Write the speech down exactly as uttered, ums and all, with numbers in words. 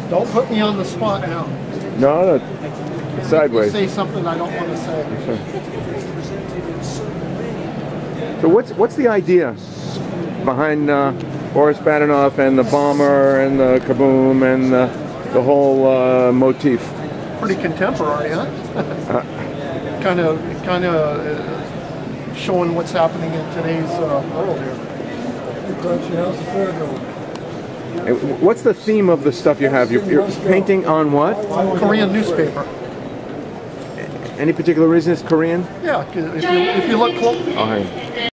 Don't put me on the spot now. No, no. Sideways. Say something I don't want to say. So what's what's the idea behind uh, Boris Badenoff and the bomber and the kaboom and the, the whole uh, motif? Pretty contemporary, huh? Kind of, kind of uh, showing what's happening in today's uh, world here. What's the theme of the stuff you have? You're, you're painting on what? Korean newspaper. Any particular reason it's Korean? Yeah, if you, if you look close. Oh, hey.